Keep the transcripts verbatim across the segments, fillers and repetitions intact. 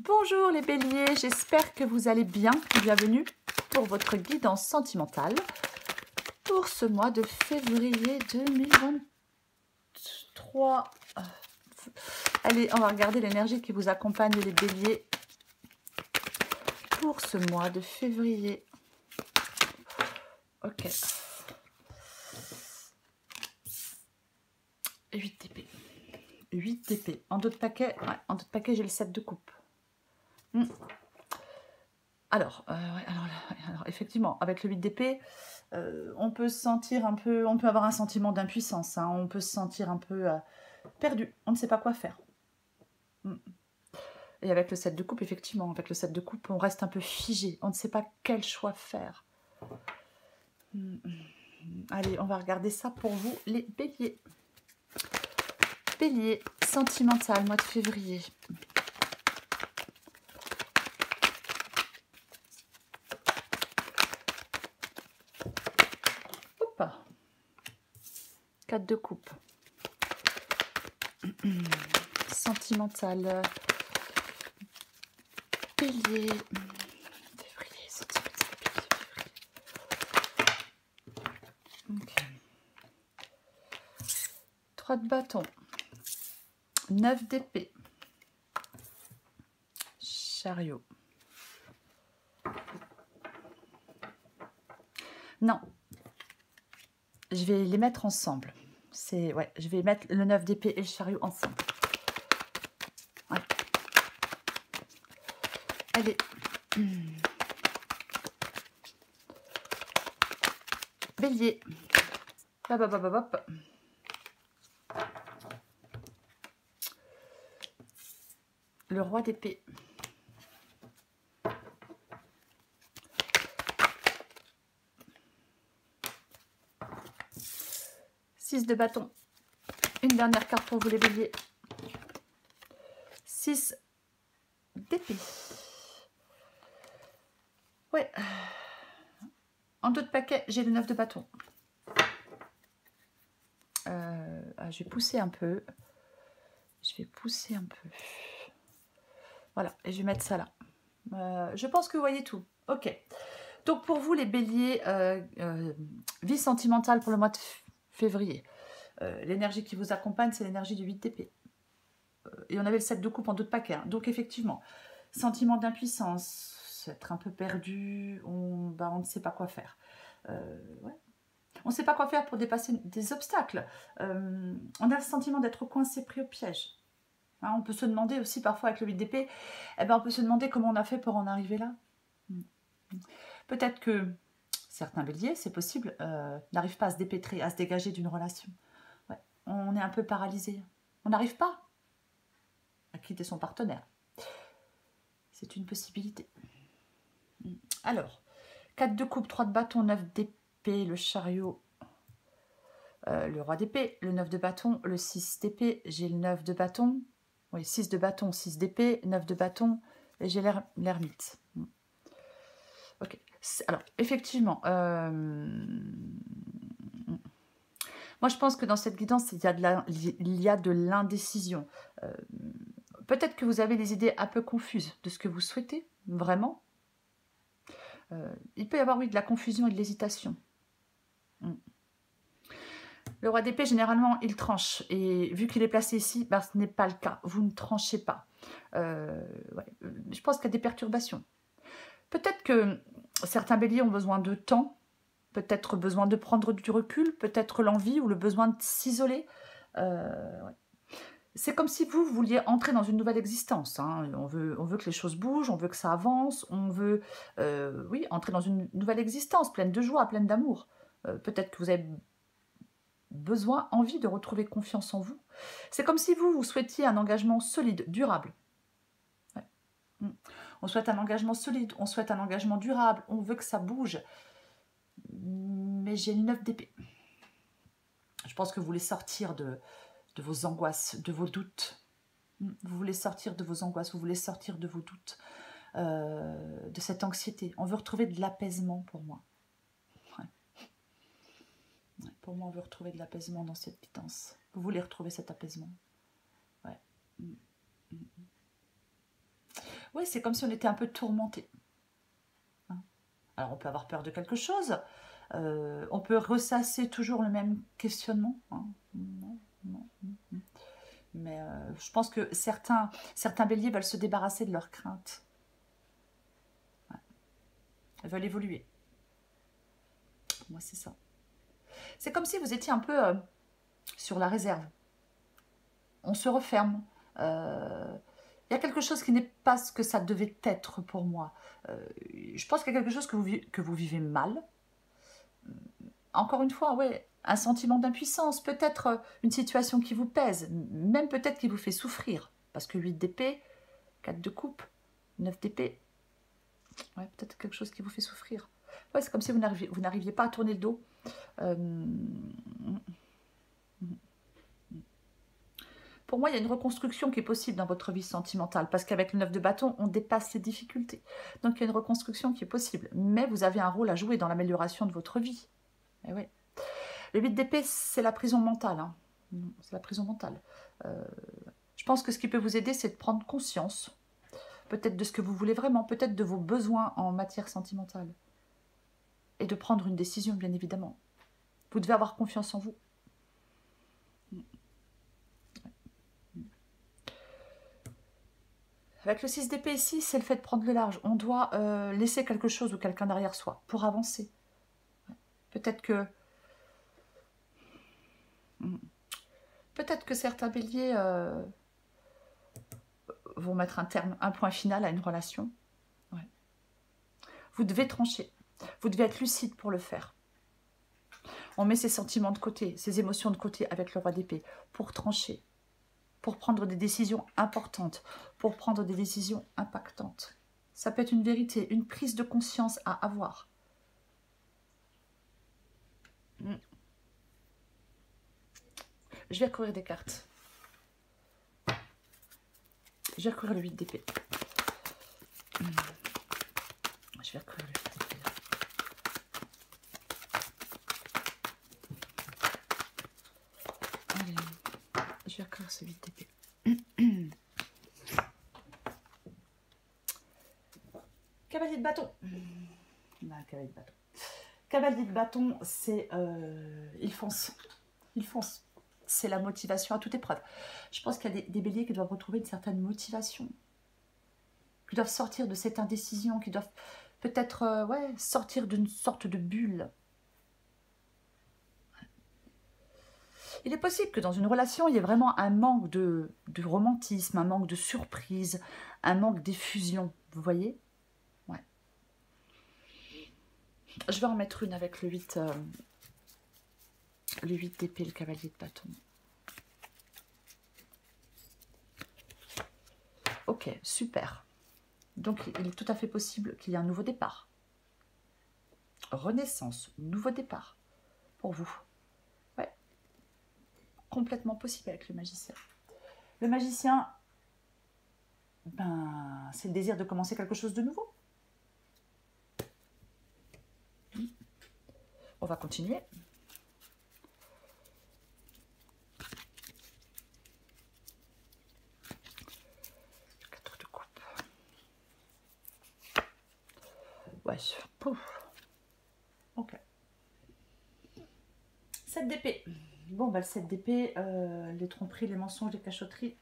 Bonjour les béliers, j'espère que vous allez bien. Bienvenue pour votre guidance sentimentale pour ce mois de février deux mille vingt-trois. Allez, on va regarder l'énergie qui vous accompagne les béliers pour ce mois de février. Ok. huit d'épée. huit d'épée. En d'autres paquets, ouais, en d'autres paquets, j'ai le sept de coupe. Hmm. Alors, euh, ouais, alors, alors, effectivement, avec le huit d'épée, euh, on peut se sentir un peu, on peut avoir un sentiment d'impuissance, hein, on peut se sentir un peu euh, perdu, on ne sait pas quoi faire. Hmm. Et avec le sept de coupe, effectivement, avec le sept de coupe, on reste un peu figé, on ne sait pas quel choix faire. Hmm. Allez, on va regarder ça pour vous, les béliers. Bélier, sentimental, mois de février. Hop. quatre de coupe. Sentimental. Bélier. Février, sentimental, février. Okay. trois de bâton. neuf d'épée. Chariot. Non. Je vais les mettre ensemble. C'est ouais, je vais mettre le neuf d'épée et le chariot ensemble. Ouais. Allez. Mmh. Bélier. Hop, hop, hop, hop. Le roi d'épée. six de bâton. Une dernière carte pour vous les béliers. six d'épée. Ouais. En d'autres paquets, j'ai le neuf de bâton. Euh, ah, je vais pousser un peu. Je vais pousser un peu. Voilà, et je vais mettre ça là. Euh, je pense que vous voyez tout. Ok. Donc pour vous les béliers, euh, euh, vie sentimentale pour le mois de février. Euh, l'énergie qui vous accompagne, c'est l'énergie du huit d'épée. Euh, et on avait le sept de coupe en d'autres paquets. Hein. Donc effectivement, sentiment d'impuissance, être un peu perdu, on, bah, on ne sait pas quoi faire. Euh, ouais. On ne sait pas quoi faire pour dépasser des obstacles. Euh, on a le sentiment d'être coincé, pris au piège. Hein, on peut se demander aussi parfois avec le huit d'épée, eh ben, on peut se demander comment on a fait pour en arriver là. Peut-être que certains béliers, c'est possible, euh, n'arrivent pas à se dépêtrer, à se dégager d'une relation. Ouais. On est un peu paralysé. On n'arrive pas à quitter son partenaire. C'est une possibilité. Alors, quatre de coupe, trois de bâton, neuf d'épée, le chariot, euh, le roi d'épée, le neuf de bâton, le six d'épée, j'ai le neuf de bâton, oui, six de bâton, six d'épée, neuf de bâton, et j'ai l'ermite. Ok. Alors, effectivement, euh... moi je pense que dans cette guidance, il y a de la, il y a de l'indécision. Euh... Peut-être que vous avez des idées un peu confuses de ce que vous souhaitez, vraiment. Euh... Il peut y avoir, oui, de la confusion et de l'hésitation. Mm. Le roi d'épée, généralement, il tranche. Et vu qu'il est placé ici, ben, ce n'est pas le cas. Vous ne tranchez pas. Euh... Ouais. Je pense qu'il y a des perturbations. Peut-être que certains béliers ont besoin de temps, peut-être besoin de prendre du recul, peut-être l'envie ou le besoin de s'isoler. Euh, ouais. C'est comme si vous vouliez entrer dans une nouvelle existence. Hein. On veut, on veut que les choses bougent, on veut que ça avance, on veut euh, oui, entrer dans une nouvelle existence, pleine de joie, pleine d'amour. Euh, peut-être que vous avez besoin, envie de retrouver confiance en vous. C'est comme si vous, vous souhaitiez un engagement solide, durable. Ouais. On souhaite un engagement solide, on souhaite un engagement durable, on veut que ça bouge. Mais j'ai le neuf d'épée. Je pense que vous voulez sortir de, de vos angoisses, de vos doutes. Vous voulez sortir de vos angoisses, vous voulez sortir de vos doutes, euh, de cette anxiété. On veut retrouver de l'apaisement pour moi. Ouais. Ouais, pour moi, on veut retrouver de l'apaisement dans cette guidance. Vous voulez retrouver cet apaisement. Ouais. Oui, c'est comme si on était un peu tourmenté. Hein. Alors, on peut avoir peur de quelque chose. Euh, on peut ressasser toujours le même questionnement. Hein. Non, non, non. Mais euh, je pense que certains, certains béliers veulent se débarrasser de leurs craintes. Ouais. Ils veulent évoluer. Moi, c'est ça. C'est comme si vous étiez un peu euh, sur la réserve. On se referme. Euh, il y a quelque chose qui n'est pas ce que ça devait être pour moi. Euh, je pense qu'il y a quelque chose que vous, que vous vivez mal. Encore une fois, ouais, un sentiment d'impuissance, peut-être une situation qui vous pèse, même peut-être qui vous fait souffrir. Parce que huit d'épée, quatre de coupe, neuf d'épée, ouais, peut-être quelque chose qui vous fait souffrir. Ouais, c'est comme si vous n'arriviez pas à tourner le dos. Euh... Pour moi, il y a une reconstruction qui est possible dans votre vie sentimentale, parce qu'avec le neuf de bâton, on dépasse les difficultés. Donc, il y a une reconstruction qui est possible. Mais vous avez un rôle à jouer dans l'amélioration de votre vie. Et oui. Le huit d'épée, c'est la prison mentale. Hein. C'est la prison mentale. Euh, je pense que ce qui peut vous aider, c'est de prendre conscience, peut-être de ce que vous voulez vraiment, peut-être de vos besoins en matière sentimentale. Et de prendre une décision, bien évidemment. Vous devez avoir confiance en vous. Avec le six d'épée ici, c'est le fait de prendre le large. On doit euh, laisser quelque chose ou quelqu'un derrière soi pour avancer. Peut-être que... Peut-être que certains béliers euh, vont mettre un terme, un point final à une relation. Ouais. Vous devez trancher. Vous devez être lucide pour le faire. On met ses sentiments de côté, ses émotions de côté avec le roi d'épée pour trancher, pour prendre des décisions importantes, pour prendre des décisions impactantes. Ça peut être une vérité, une prise de conscience à avoir. Mm. Je vais recourir des cartes. Je vais recourir le huit d'épée. Mm. Je vais recourir le huit d'épée. Allez, je vais recourir ce huit d'épée. Cavalier de bâton. Non, cavalier de bâton. Cavalier de bâton, c'est... Euh, il fonce. Il fonce. C'est la motivation à toute épreuve. Je pense qu'il y a des, des béliers qui doivent retrouver une certaine motivation. Qui doivent sortir de cette indécision. Qui doivent peut-être euh, ouais, sortir d'une sorte de bulle. Il est possible que dans une relation, il y ait vraiment un manque de, de romantisme, un manque de surprise, un manque d'effusion. Vous voyez? Ouais. Je vais en mettre une avec le huit, euh, le huit d'épée, le cavalier de bâton. Ok, super. Donc, il est tout à fait possible qu'il y ait un nouveau départ. Renaissance, nouveau départ pour vous. Ouais. Complètement possible avec le magicien. Le magicien, ben, c'est le désir de commencer quelque chose de nouveau. On va continuer. Quatre de coupe. Ouais, pouf. Ok. sept d'épée. Bon, bah, le sept d'épée, euh, les tromperies, les mensonges, les cachotteries.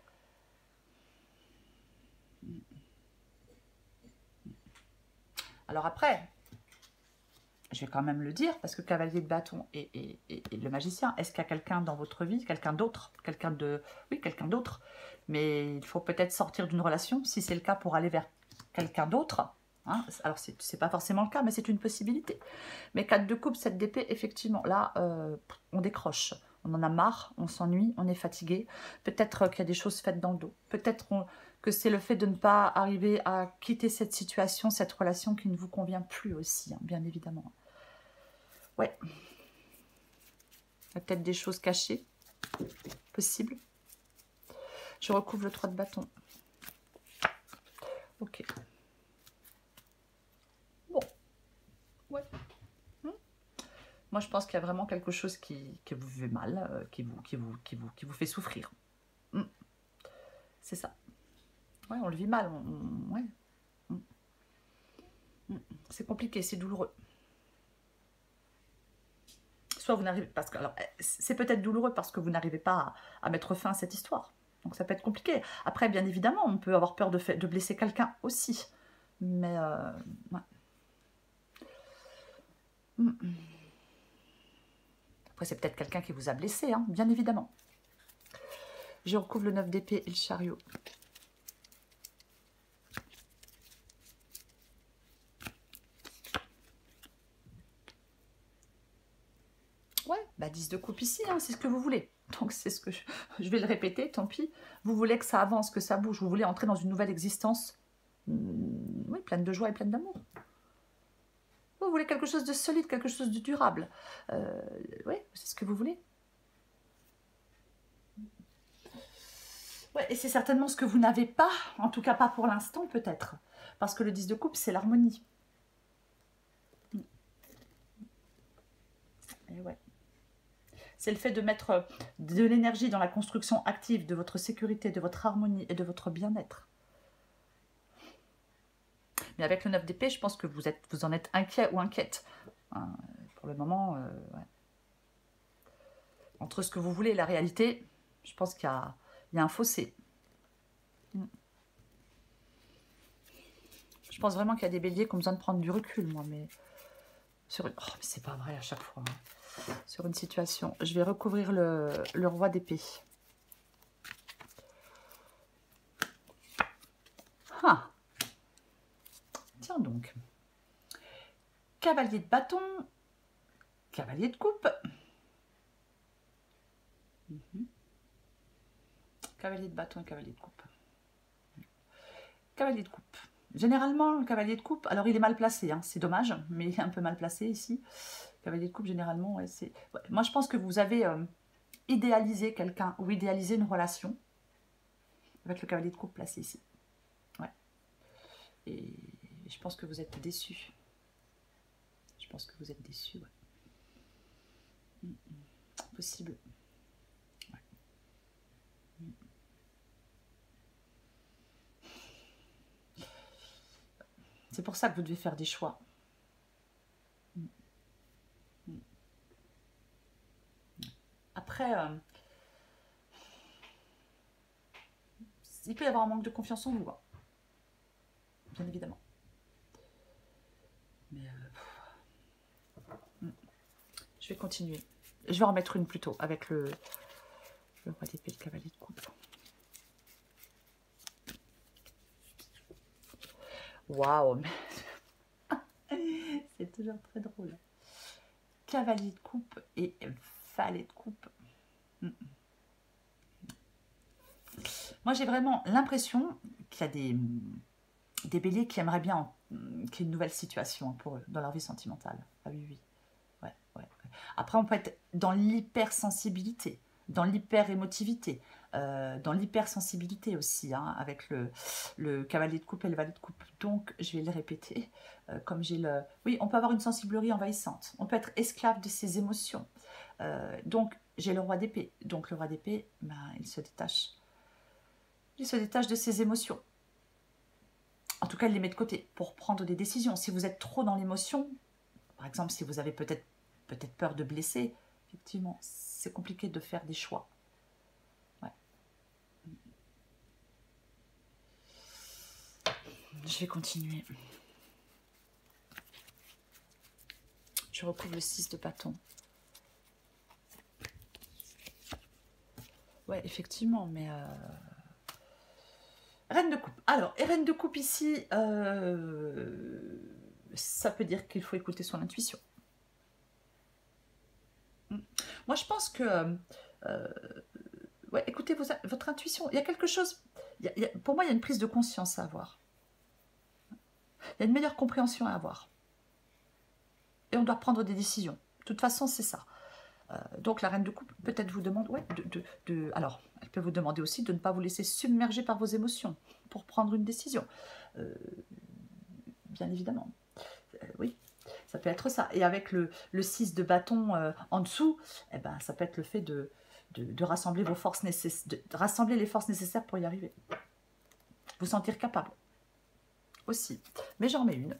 Alors après, je vais quand même le dire, parce que cavalier de bâton et, et, et, et le magicien, est-ce qu'il y a quelqu'un dans votre vie, quelqu'un d'autre, quelqu'un de... Oui, quelqu'un d'autre, mais il faut peut-être sortir d'une relation, si c'est le cas, pour aller vers quelqu'un d'autre. Hein. Alors, c'est pas forcément le cas, mais c'est une possibilité. Mais quatre de coupe, sept d'épée, effectivement, là, euh, on décroche. On en a marre, on s'ennuie, on est fatigué. Peut-être qu'il y a des choses faites dans le dos. Peut-être que c'est le fait de ne pas arriver à quitter cette situation, cette relation qui ne vous convient plus aussi, hein, bien évidemment. Ouais. Il y a peut-être des choses cachées, possibles. Je recouvre le trois de bâton. Ok. Bon. Ouais. Hmm. Moi, je pense qu'il y a vraiment quelque chose qui, qui vous fait mal, euh, qui, vous, qui, vous, qui, vous, qui vous fait souffrir. Hmm. C'est ça. Ouais, on le vit mal. On, on, ouais. C'est compliqué, c'est douloureux. Soit vous n'arrivez parce que alors c'est peut-être douloureux parce que vous n'arrivez pas à, à mettre fin à cette histoire. Donc ça peut être compliqué. Après, bien évidemment, on peut avoir peur de, fait, de blesser quelqu'un aussi. Mais euh, ouais. Après, c'est peut-être quelqu'un qui vous a blessé, hein, bien évidemment. Je recouvre le neuf d'épée et le chariot. Ouais, bah dix de coupe ici, hein, c'est ce que vous voulez. Donc c'est ce que je, je vais le répéter, tant pis. Vous voulez que ça avance, que ça bouge, vous voulez entrer dans une nouvelle existence, oui, pleine de joie et pleine d'amour. Vous voulez quelque chose de solide, quelque chose de durable. Euh, oui, c'est ce que vous voulez. Ouais, et c'est certainement ce que vous n'avez pas, en tout cas pas pour l'instant peut-être. Parce que le dix de coupe, c'est l'harmonie. Et ouais. C'est le fait de mettre de l'énergie dans la construction active de votre sécurité, de votre harmonie et de votre bien-être. Mais avec le neuf d'épée, je pense que vous, êtes, vous en êtes inquiet ou inquiète. Hein, pour le moment, euh, ouais. Entre ce que vous voulez et la réalité, je pense qu'il y, y a un fossé. Je pense vraiment qu'il y a des béliers qui ont besoin de prendre du recul, moi, mais... Sur une... Oh, mais c'est pas vrai à chaque fois. Hein. Sur une situation. Je vais recouvrir le, le roi d'épée. Ah. Tiens donc. Cavalier de bâton. Cavalier de coupe. Mm-hmm. Cavalier de bâton et cavalier de coupe. Cavalier de coupe. Généralement, le cavalier de coupe, alors il est mal placé, hein, c'est dommage, mais il est un peu mal placé ici. Cavalier de coupe, généralement, ouais, c'est... Ouais, moi, je pense que vous avez euh, idéalisé quelqu'un ou idéalisé une relation avec le cavalier de coupe placé ici. Ouais. Et je pense que vous êtes déçus. Je pense que vous êtes déçus, ouais. Mm -mm. Possible. Ouais. Mm. C'est pour ça que vous devez faire des choix. Mm. Mm. Après, euh, il peut y avoir un manque de confiance en vous, hein. Bien évidemment. Mais euh, mm. Je vais continuer. Je vais en mettre une plutôt avec le, le roi d'épée, le cavalier de coupe. Waouh, c'est toujours très drôle. Cavalier de coupe et valet de coupe. Mm. Moi, j'ai vraiment l'impression qu'il y a des, des béliers qui aimeraient bien qu'il y ait une nouvelle situation pour eux, dans leur vie sentimentale. Ah oui, oui. Ouais, ouais. Après, on peut être dans l'hypersensibilité, dans l'hyper-émotivité, euh, dans l'hypersensibilité aussi, hein, avec le, le cavalier de coupe et le valet de coupe. Donc, je vais le répéter, euh, comme j'ai le... Oui, on peut avoir une sensiblerie envahissante, on peut être esclave de ses émotions. Euh, donc, j'ai le roi d'épée. Donc, le roi d'épée, ben, il se détache. Il se détache de ses émotions. En tout cas, il les met de côté pour prendre des décisions. Si vous êtes trop dans l'émotion, par exemple, si vous avez peut-être peut-être peur de blesser, effectivement, c'est compliqué de faire des choix. Ouais. Je vais continuer. Je recouvre le six de bâton. Ouais, effectivement, mais... Euh... Reine de coupe. Alors, et reine de coupe ici, euh... ça peut dire qu'il faut écouter son intuition. Moi, je pense que... Euh... Ouais, écoutez vos, votre intuition. Il y a quelque chose... Il y a, il y a, pour moi, il y a une prise de conscience à avoir. Il y a une meilleure compréhension à avoir. Et on doit prendre des décisions. De toute façon, c'est ça. Euh, donc la reine de coupe peut-être vous demande, ouais, de, de, de, alors elle peut vous demander aussi de ne pas vous laisser submerger par vos émotions pour prendre une décision. Euh, bien évidemment, euh, oui, ça peut être ça. Et avec le, le six de bâton euh, en dessous, eh ben, ça peut être le fait de, de, de rassembler vos forces nécessaires, de, de rassembler les forces nécessaires pour y arriver. Vous sentir capable. Aussi. Mais j'en mets une.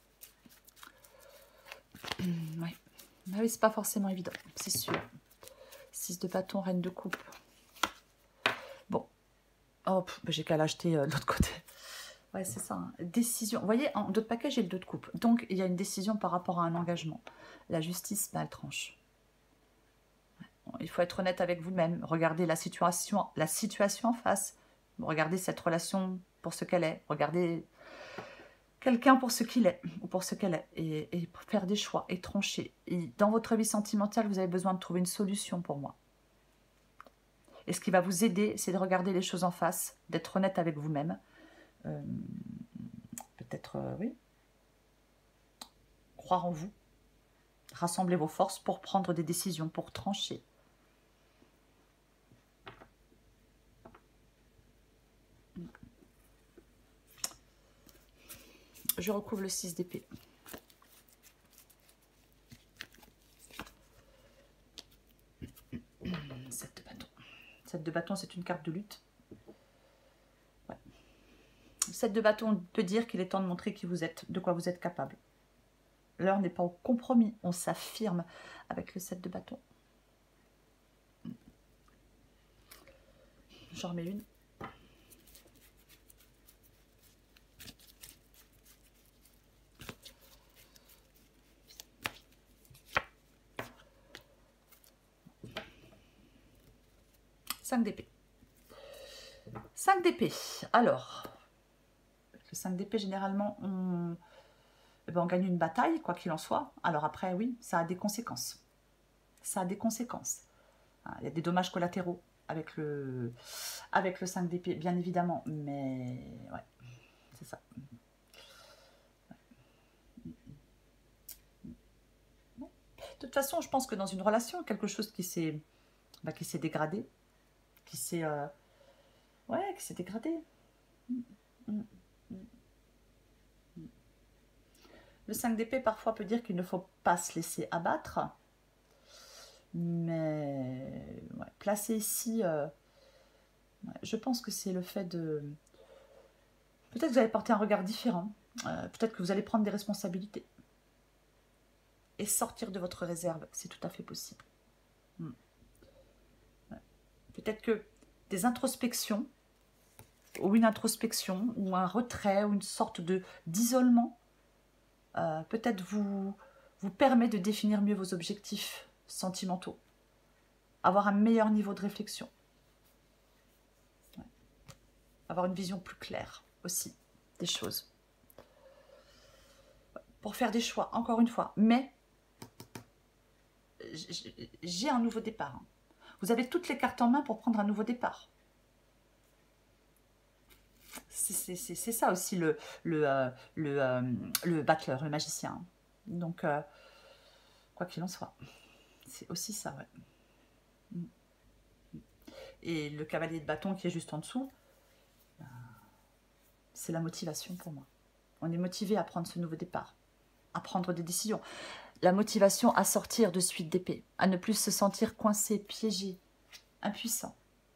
Oui. Ah oui, c'est pas forcément évident, c'est sûr. six de bâton, reine de coupe. Bon. Oh, j'ai qu'à l'acheter euh, de l'autre côté. Ouais, c'est ça. Hein. Décision. Vous voyez, en d'autres paquets, j'ai le deux de coupe. Donc, il y a une décision par rapport à un engagement. La justice, bah, elle tranche. Il faut être honnête avec vous-même. Regardez la situation, la situation en face. Regardez cette relation pour ce qu'elle est. Regardez quelqu'un pour ce qu'il est ou pour ce qu'elle est. Et, et faire des choix et trancher. Et dans votre vie sentimentale, vous avez besoin de trouver une solution pour moi. Et ce qui va vous aider, c'est de regarder les choses en face, d'être honnête avec vous-même. Euh, Peut-être, euh, oui. Croire en vous. Rassembler vos forces pour prendre des décisions, pour trancher. Je recouvre le six d'épée. sept de bâton. sept de bâton, c'est une carte de lutte. Ouais. sept de bâton peut dire qu'il est temps de montrer qui vous êtes, de quoi vous êtes capable. L'heure n'est pas au compromis, on s'affirme avec le sept de bâton. J'en remets une. cinq d'épée. cinq d'épée. Alors, le cinq d'épée, généralement, on... Eh ben, on gagne une bataille, quoi qu'il en soit. Alors après, oui, ça a des conséquences. Ça a des conséquences. Il y a des dommages collatéraux avec le, avec le cinq d'épée, bien évidemment. Mais, ouais, c'est ça. De toute façon, je pense que dans une relation, quelque chose qui s'est bah, qui s'est dégradé, qui s'est euh, ouais, qui s'est dégradé. Le cinq d'épée, parfois, peut dire qu'il ne faut pas se laisser abattre. Mais ouais, placé ici, euh, ouais, je pense que c'est le fait de... Peut-être que vous allez porter un regard différent. Euh, Peut-être que vous allez prendre des responsabilités. Et sortir de votre réserve, c'est tout à fait possible. Hmm. Ouais. Peut-être que des introspections, ou une introspection, ou un retrait, ou une sorte de d'isolement, euh, peut-être vous, vous permet de définir mieux vos objectifs sentimentaux. Avoir un meilleur niveau de réflexion. Ouais. Avoir une vision plus claire aussi des choses. Pour faire des choix, encore une fois. Mais j'ai un nouveau départ. Vous avez toutes les cartes en main pour prendre un nouveau départ. C'est ça aussi le, le, euh, le, euh, le battleur, le magicien. Donc, euh, quoi qu'il en soit, c'est aussi ça, ouais. Et le cavalier de bâton qui est juste en dessous, c'est la motivation pour moi. On est motivé à prendre ce nouveau départ, à prendre des décisions. La motivation à sortir de suite d'épée, à ne plus se sentir coincé, piégé, impuissant.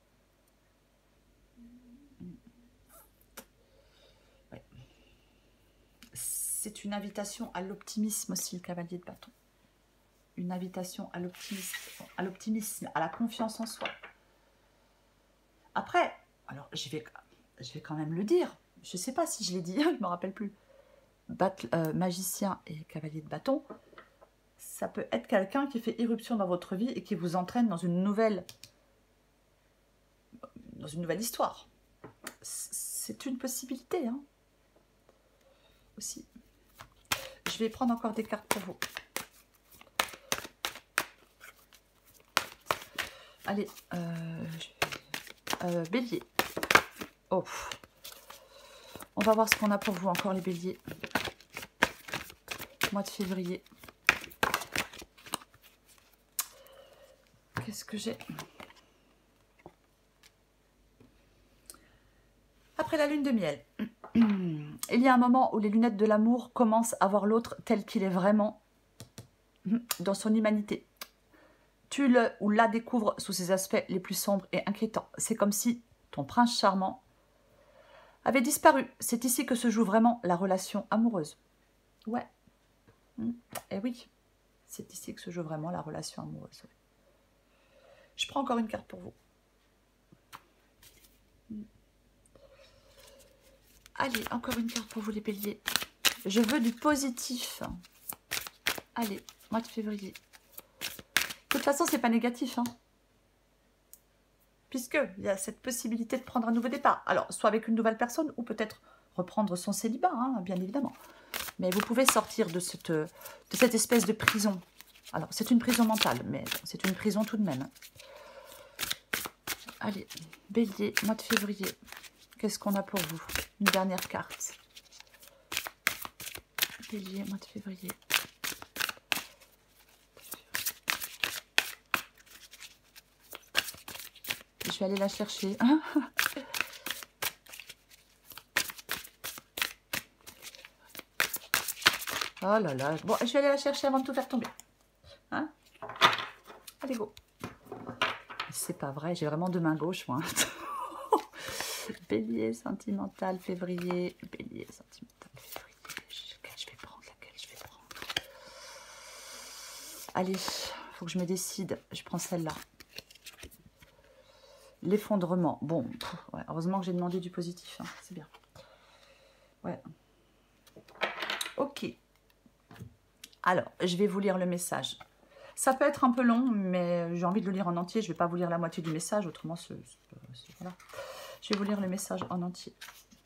Ouais. C'est une invitation à l'optimisme aussi, le cavalier de bâton. Une invitation à l'optimisme, à l'optimisme, à la confiance en soi. Après, alors je vais, je vais quand même le dire, je ne sais pas si je l'ai dit, je ne me rappelle plus. Battle, euh, magicien et cavalier de bâton, ça peut être quelqu'un qui fait irruption dans votre vie et qui vous entraîne dans une nouvelle, dans une nouvelle histoire. C'est une possibilité, hein, aussi. Je vais prendre encore des cartes pour vous. Allez, euh, euh, bélier. Oh. On va voir ce qu'on a pour vous encore, les béliers. Mois de février. Qu'est-ce que j'ai? Après la lune de miel, il y a un moment où les lunettes de l'amour commencent à voir l'autre tel qu'il est vraiment dans son humanité. Tu le ou la découvres sous ses aspects les plus sombres et inquiétants. C'est comme si ton prince charmant avait disparu. C'est ici que se joue vraiment la relation amoureuse. Ouais. Mmh. Eh oui, c'est ici que se joue vraiment la relation amoureuse. Ouais. Je prends encore une carte pour vous. Mmh. Allez, encore une carte pour vous les béliers. Je veux du positif. Allez, mois de février. De toute façon, c'est pas négatif, hein. Puisqu'il y a cette possibilité de prendre un nouveau départ. Alors, soit avec une nouvelle personne, ou peut-être reprendre son célibat, hein, bien évidemment. Mais vous pouvez sortir de cette, de cette espèce de prison. Alors, c'est une prison mentale, mais c'est une prison tout de même. Allez, bélier, mois de février. Qu'est-ce qu'on a pour vous? Une dernière carte. Bélier, mois de février. Je vais aller la chercher. Oh là là. Bon, je vais aller la chercher avant de tout faire tomber. Hein? Allez, go. C'est pas vrai, j'ai vraiment deux mains gauches, moi. Bélier sentimental, février. Bélier sentimental, février. Laquelle je vais prendre, laquelle je vais prendre. Allez, faut que je me décide. Je prends celle-là. L'effondrement. Bon, pff, ouais, heureusement que j'ai demandé du positif. Hein, c'est bien. Ouais. Ok. Alors, je vais vous lire le message. Ça peut être un peu long, mais j'ai envie de le lire en entier. Je ne vais pas vous lire la moitié du message, autrement, c'est, c'est, voilà. Je vais vous lire le message en entier.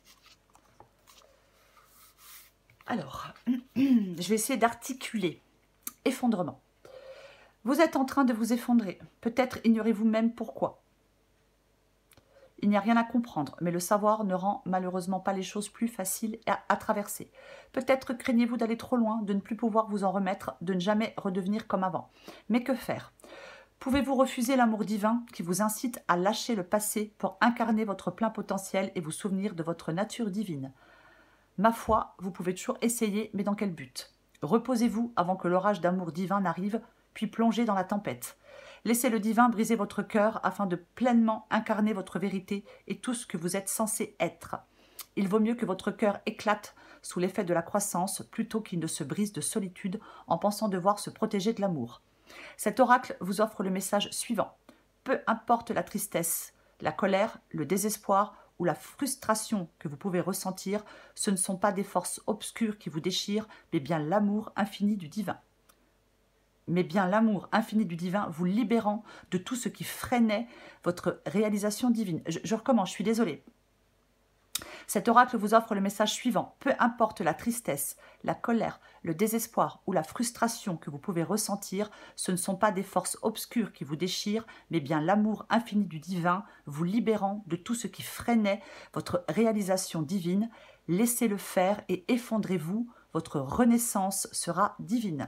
Alors, je vais essayer d'articuler. Effondrement. Vous êtes en train de vous effondrer. Peut-être ignorez-vous même pourquoi. Il n'y a rien à comprendre, mais le savoir ne rend malheureusement pas les choses plus faciles à, à traverser. Peut-être craignez-vous d'aller trop loin, de ne plus pouvoir vous en remettre, de ne jamais redevenir comme avant. Mais que faire? Pouvez-vous refuser l'amour divin qui vous incite à lâcher le passé pour incarner votre plein potentiel et vous souvenir de votre nature divine? Ma foi, vous pouvez toujours essayer, mais dans quel but? Reposez-vous avant que l'orage d'amour divin n'arrive, puis plongez dans la tempête. Laissez le divin briser votre cœur afin de pleinement incarner votre vérité et tout ce que vous êtes censé être. Il vaut mieux que votre cœur éclate sous l'effet de la croissance plutôt qu'il ne se brise de solitude en pensant devoir se protéger de l'amour. Cet oracle vous offre le message suivant. Peu importe la tristesse, la colère, le désespoir ou la frustration que vous pouvez ressentir, ce ne sont pas des forces obscures qui vous déchirent, mais bien l'amour infini du divin. mais bien l'amour infini du divin vous libérant de tout ce qui freinait votre réalisation divine. Je, je recommence, je suis désolée. Cet oracle vous offre le message suivant. Peu importe la tristesse, la colère, le désespoir ou la frustration que vous pouvez ressentir, ce ne sont pas des forces obscures qui vous déchirent, mais bien l'amour infini du divin vous libérant de tout ce qui freinait votre réalisation divine. Laissez-le faire et effondrez-vous, votre renaissance sera divine.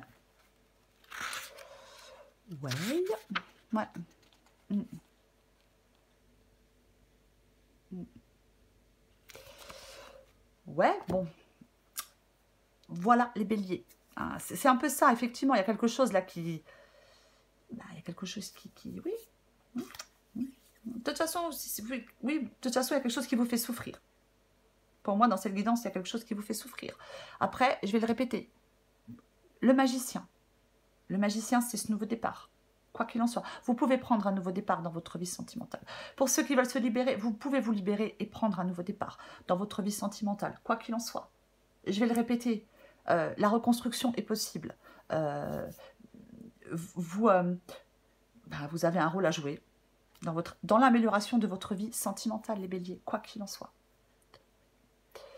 Ouais, ouais. Mm. Mm. Ouais, bon. Voilà les béliers. Ah, c'est un peu ça, effectivement. Il y a quelque chose là qui... Bah, il y a quelque chose qui... qui... Oui. Mm. Mm. De toute façon, oui, oui, de toute façon, il y a quelque chose qui vous fait souffrir. Pour moi, dans cette guidance, il y a quelque chose qui vous fait souffrir. Après, je vais le répéter. Le magicien. Le magicien, c'est ce nouveau départ. Quoi qu'il en soit, vous pouvez prendre un nouveau départ dans votre vie sentimentale. Pour ceux qui veulent se libérer, vous pouvez vous libérer et prendre un nouveau départ dans votre vie sentimentale. Quoi qu'il en soit. Je vais le répéter. Euh, la reconstruction est possible. Euh, vous, euh, ben, vous avez un rôle à jouer dans, votre, dans l'amélioration de votre vie sentimentale, les béliers. Quoi qu'il en soit.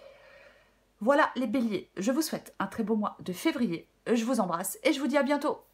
Voilà les béliers. Je vous souhaite un très beau mois de février. Je vous embrasse et je vous dis à bientôt.